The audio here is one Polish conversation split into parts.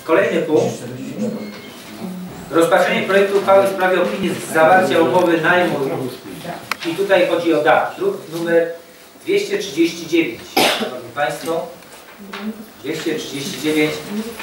Kolejny punkt. Rozpatrzenie projektu uchwały w sprawie opinii zawarcia umowy najmu. I tutaj chodzi o DAP. Druk numer 239. Szanowni Państwo, 239.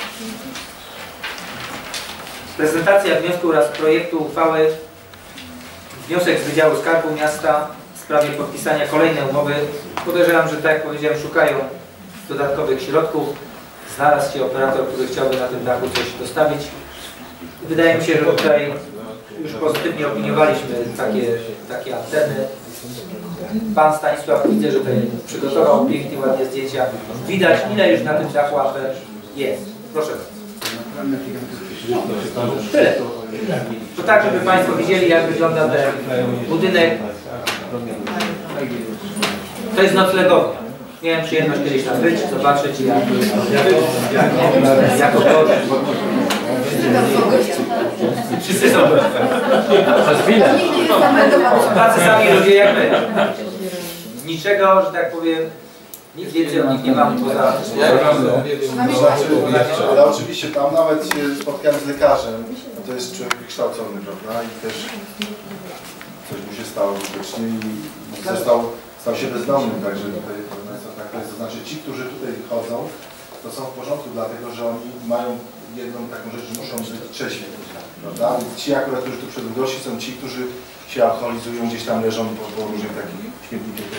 Prezentacja wniosku oraz projektu uchwały. Wniosek z Wydziału Skarbu Miasta w sprawie podpisania kolejnej umowy. Podejrzewam, że tak jak powiedziałem, szukają dodatkowych środków. Znalazł się operator, który chciałby na tym dachu coś dostawić. Wydaje mi się, że tutaj już pozytywnie opiniowaliśmy takie anteny. Pan Stanisław, widzę, że tutaj przygotował pięknie, ładnie zdjęcia. Widać, ile już na tym dachu afer jest. Proszę bardzo. Tyle. To tak, żeby Państwo widzieli, jak wygląda ten budynek. To jest noclegownia. Miałem przyjemność kiedyś tam być, zobaczyć jako gość. Wszyscy są przez chwilę. Tacy sami ludzie jak my. Niczego, że tak powiem, nic więcej od nich nie mamy poza... Ale oczywiście tam nawet się spotkałem z lekarzem, to jest człowiek wykształcony, prawda? I też coś mu się stało widocznie i stał się bezdomnym, także tutaj tak jest. To znaczy ci, którzy tutaj chodzą, to są w porządku, dlatego że oni mają jedną taką rzecz, że muszą być trzeźwi, prawda? I ci akurat, którzy tu przedługości, są ci, którzy się alkoholizują, gdzieś tam leżą po różnych takich śmietnikach,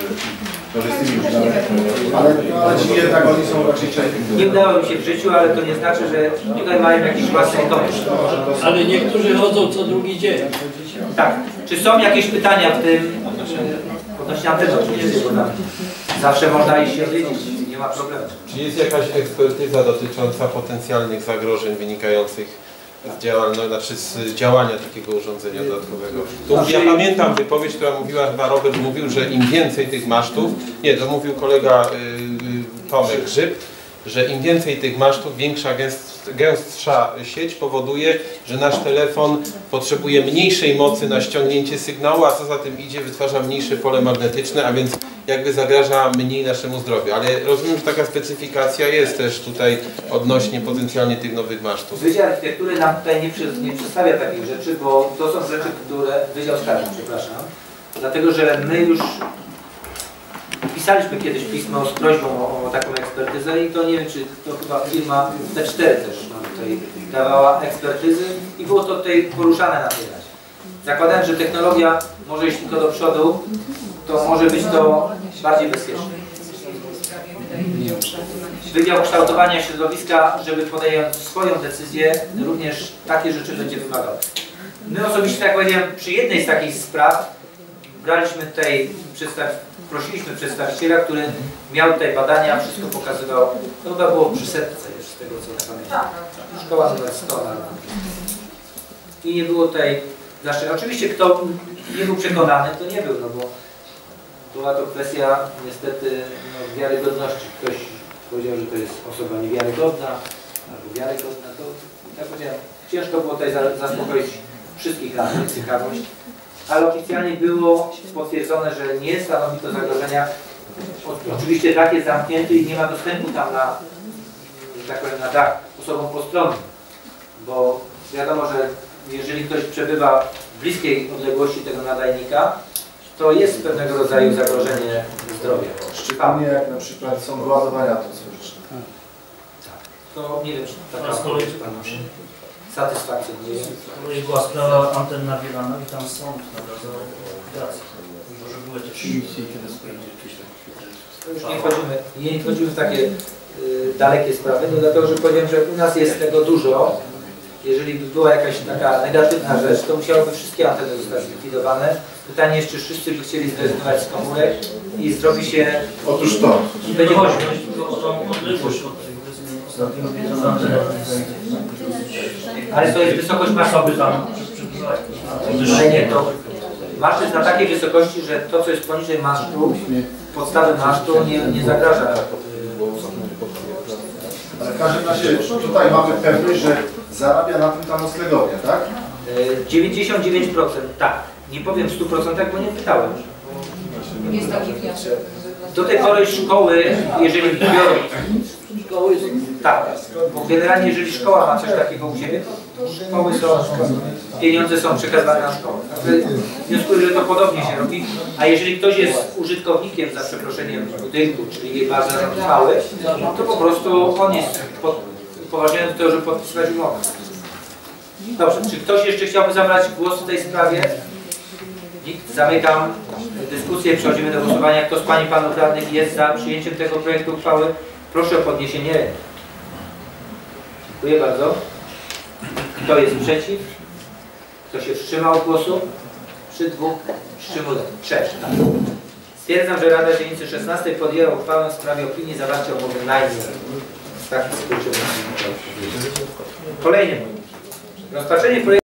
ale ci jednak oni są raczej trzeźwi. Nie udało mi się w życiu, ale to nie znaczy, że tutaj mają jakiś własny komputer. Ale niektórzy chodzą co drugi dzień. Tak. Czy są jakieś pytania w tym odnośnie anteny? Oczywiście, bo tam zawsze można iść się odwiedzić, nie ma problemu. Czy jest jakaś ekspertyza dotycząca potencjalnych zagrożeń wynikających z działania takiego urządzenia dodatkowego? Tu ja pamiętam wypowiedź, która mówiła, chyba Robert mówił, że im więcej tych masztów, nie, to mówił kolega Tomek Grzyb, że im więcej tych masztów, większa, gęstsza sieć powoduje, że nasz telefon potrzebuje mniejszej mocy na ściągnięcie sygnału, a co za tym idzie, wytwarza mniejsze pole magnetyczne, a więc jakby zagraża mniej naszemu zdrowiu. Ale rozumiem, że taka specyfikacja jest też tutaj odnośnie potencjalnie tych nowych masztów. Wydział Architektury nam tutaj nie przedstawia takich rzeczy, bo to są rzeczy, które... Wydział Skarbu, przepraszam. Dlatego, że my już pisaliśmy kiedyś pismo z prośbą o taką ekspertyzę i to nie wiem, czy to chyba firma T4 też nam tutaj dawała ekspertyzy i było to tutaj poruszane na tej razie. Zakładając, że technologia może iść tylko do przodu, to może być to bardziej bezpieczne. Wydział Kształtowania Środowiska, żeby podjąć swoją decyzję, również takie rzeczy będzie wymagał. My osobiście, tak powiedziałem, przy jednej z takich spraw braliśmy tutaj, prosiliśmy przedstawiciela, który miał tutaj badania, wszystko pokazywał. To chyba było przy setce już, z tego co pamiętam. Szkoła numer 100. I nie było tutaj zaszczędzenia. Oczywiście kto nie był przekonany, to nie był, no bo była to kwestia niestety wiarygodności. Ktoś powiedział, że to jest osoba niewiarygodna, albo wiarygodna, to tak powiedziałem, ciężko było tutaj zaspokoić wszystkich na ciekawość. Ale oficjalnie było potwierdzone, że nie stanowi to zagrożenia. Oczywiście dach jest zamknięty i nie ma dostępu tam na, że tak powiem, na dach osobom postronnym, bo wiadomo, że jeżeli ktoś przebywa w bliskiej odległości tego nadajnika, to jest pewnego rodzaju zagrożenie zdrowia. Szczególnie jak na przykład są wyładowania atmosferyczne. Tak. To nie wiem, czy taka odpowiedź Pana satysfakcjonuje. Kolej była sprawa anten nawiewano i tam sąd nakazał likwidację. Może były też... Nie wchodzimy w takie dalekie sprawy, no dlatego, że powiem, że u nas jest tego dużo. Jeżeli by była jakaś taka negatywna rzecz, to musiałyby wszystkie anteny zostać zlikwidowane. Pytanie jest, czy wszyscy by chcieli zrezygnować z komórek i zrobi się... Otóż to. Będzie chodzi o tą odległość od ostatniego ale to jest wysokość maszowy tam. Ale nie, to maszty jest na takiej wysokości, że to, co jest poniżej masztu, podstawy masztu nie zagraża. Ale w każdym razie tutaj mamy pewność, że zarabia na tym ta noclegownia, tak? 99% tak. Nie powiem w 100%, bo nie pytałem. Jest taki wniosek. Do tej pory szkoły, jeżeli biorą Tak, bo generalnie jeżeli szkoła ma coś takiego u siebie, to szkoły są, pieniądze są przekazywane na szkołę. Wnioskuję, że to podobnie się robi, a jeżeli ktoś jest użytkownikiem, za przeproszeniem, budynku, czyli jej bardzo trwały, to po prostu on jest upoważniony do tego, żeby podpisywać umowę. Dobrze, czy ktoś jeszcze chciałby zabrać głos w tej sprawie? Nikt. Zamykam dyskusję, przechodzimy do głosowania. Kto z Pań i Panów Radnych jest za przyjęciem tego projektu uchwały? Proszę o podniesienie ręki. Dziękuję bardzo. Kto jest przeciw? Kto się wstrzymał od głosu? Przy dwóch wstrzymujących. 3. Tak. Stwierdzam, że Rada Dzielnicy 16 podjęła uchwałę w sprawie opinii zawarcia umowy najmu. Taki skrócie. Kolejny punkt. Rozpatrzenie projektu